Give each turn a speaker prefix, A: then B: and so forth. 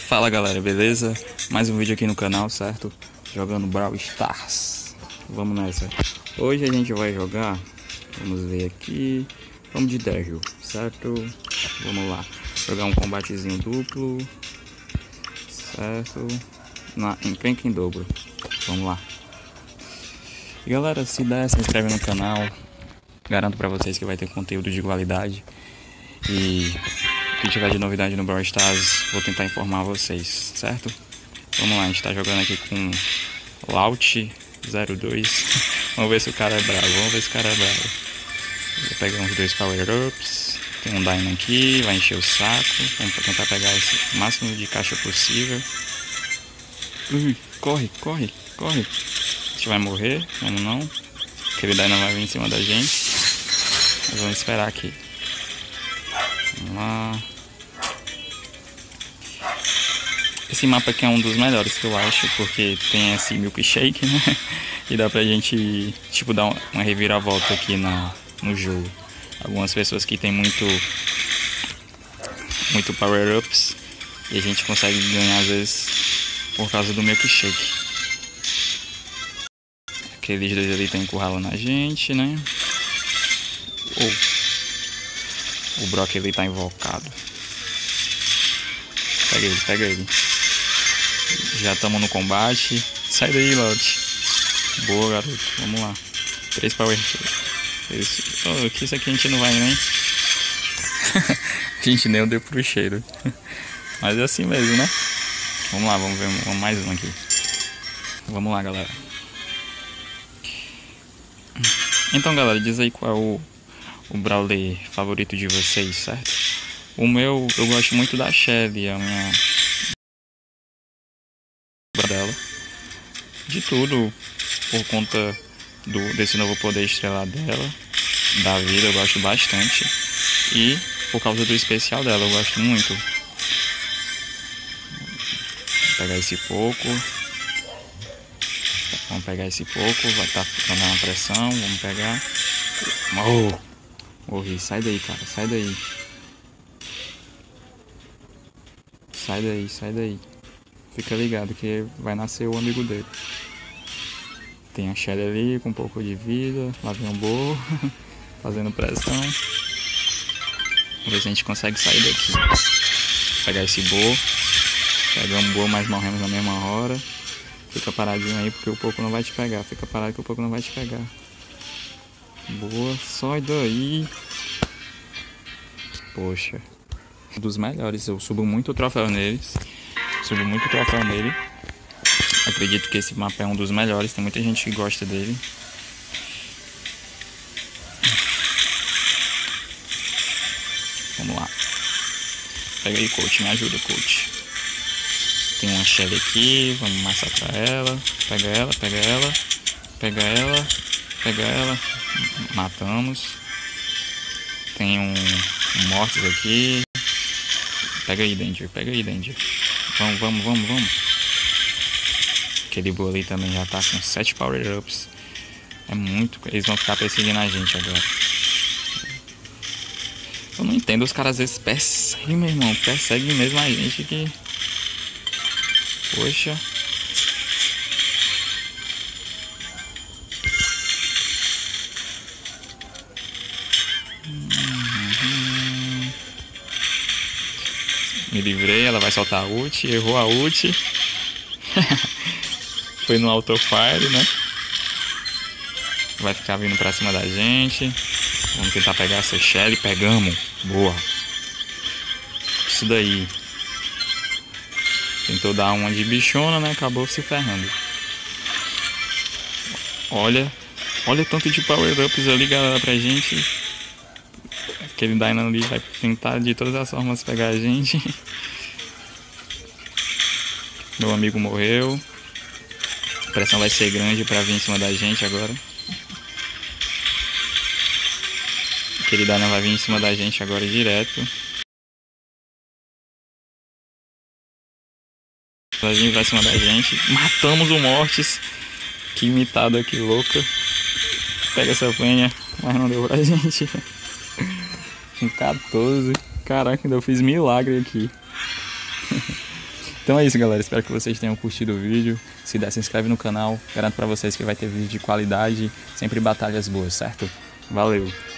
A: Fala galera, beleza? Mais um vídeo aqui no canal, certo? Jogando Brawl Stars. Vamos nessa. Hoje a gente vai jogar, vamos ver aqui, vamos de Daryl, certo? Vamos lá, jogar um combatezinho duplo, certo? Em encrenca em dobro. Vamos lá. E galera, se der, se inscreve no canal. Garanto pra vocês que vai ter conteúdo de qualidade. E o que tiver de novidade no Brawl Stars, vou tentar informar vocês, certo? Vamos lá, a gente tá jogando aqui com Laut02. Vamos ver se o cara é bravo, Vou pegar uns 2 power-ups. Tem um Dyna aqui, vai encher o saco. Vamos tentar pegar esse máximo de caixa possível. Corre. A gente vai morrer, vamos não. Aquele Dyna vai vir em cima da gente. Mas vamos esperar aqui. Vamos lá. Esse mapa aqui é um dos melhores que eu acho, porque tem esse milkshake, né? E dá pra gente, tipo, dar uma reviravolta aqui no jogo. Algumas pessoas que tem muito power-ups e a gente consegue ganhar às vezes por causa do milkshake. Aqueles dois ali tá encurralando a gente, né? O Brock ele tá invocado. Pega ele. Já estamos no combate. Sai daí, Laut. Boa, garoto. Vamos lá. 3 power. Isso aqui a gente não vai nem. A gente nem deu pro cheiro. Mas é assim mesmo, né? Vamos lá, vamos ver mais um aqui. Vamos lá, galera. Então, galera, diz aí qual é o Brawler favorito de vocês, certo? O meu, eu gosto muito da Shelly, a minha dela. De tudo, por conta desse novo poder estrelar dela, da vida, eu gosto bastante. E por causa do especial dela, eu gosto muito. Vou pegar esse pouco. Vai dar uma pressão, vamos pegar. Morri, sai daí, cara, sai daí. Sai daí. Fica ligado que vai nascer o amigo dele. Tem a Shelly ali com um pouco de vida. Lá vem o Bo fazendo pressão. Vamos ver se a gente consegue sair daqui. Pegar esse Bo. Pegamos o Bo, mas morremos na mesma hora. Fica paradinho aí porque o pouco não vai te pegar. Fica parado que o pouco não vai te pegar. Boa, sai daí. Poxa. Um dos melhores, eu subo muito troféu nele. Acredito que esse mapa é um dos melhores. Tem muita gente que gosta dele. Vamos lá. Pega aí, coach, me ajuda, coach. Tem uma Shelly aqui, vamos massacrar ela. Pega ela. Matamos. Tem um Mortis aqui. Pega aí, Danger. Vamos. Aquele Bo ali também já tá com 7 power-ups. É muito. Eles vão ficar perseguindo a gente agora. Eu não entendo, os caras às vezes perseguem, meu irmão. Perseguem mesmo a gente que... Poxa. Me livrei, ela vai soltar a ult, errou a ult. Foi no autofire, né? Vai ficar vindo pra cima da gente. Vamos tentar pegar essa Shelly, pegamos. Boa. Isso daí. Tentou dar uma de bichona, né? Acabou se ferrando. Olha o tanto de power-ups ali, galera, pra gente. Aquele Dyna ali vai tentar de todas as formas pegar a gente. Meu amigo morreu. A pressão vai ser grande pra vir em cima da gente agora. Aquele Dyna vai vir em cima da gente agora direto. A gente vai em cima da gente. Matamos o Mortis. Que imitada, que louca. Pega essa penha. Mas não deu pra gente. Com 14. Caraca, ainda eu fiz milagre aqui. Então é isso, galera. Espero que vocês tenham curtido o vídeo. Se der, se inscreve no canal. Garanto pra vocês que vai ter vídeo de qualidade, sempre batalhas boas, certo? Valeu!